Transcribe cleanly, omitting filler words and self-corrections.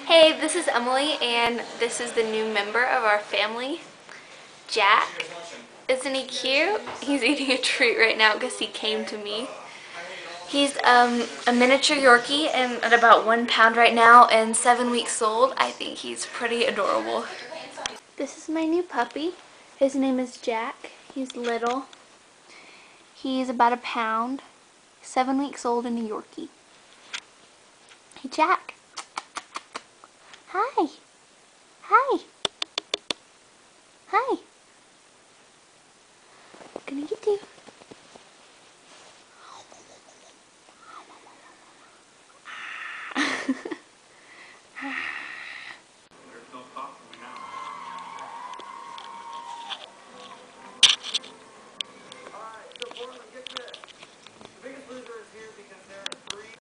Hey, this is Emily, and this is the new member of our family, Jack. Isn't he cute? He's eating a treat right now because he came to me. He's a miniature Yorkie and at about 1 pound right now and 7 weeks old. I think he's pretty adorable. This is my new puppy. His name is Jack. He's little. He's about 1 pound, 7 weeks old, and a Yorkie. Hey, Jack. Hi. Hi. Hi. Gonna get you.